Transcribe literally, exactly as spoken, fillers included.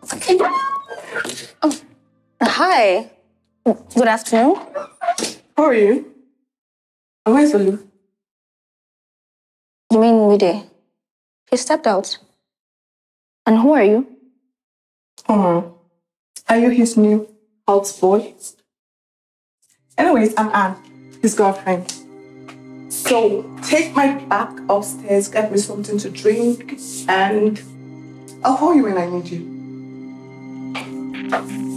Oh, hi. Good afternoon. How are you? And where's Olu? You mean Mide? He stepped out. And who are you? Oh, are you his new houseboy? Anyways, I'm Anne, his girlfriend. So take my bag upstairs, get me something to drink, and I'll call you when I need you.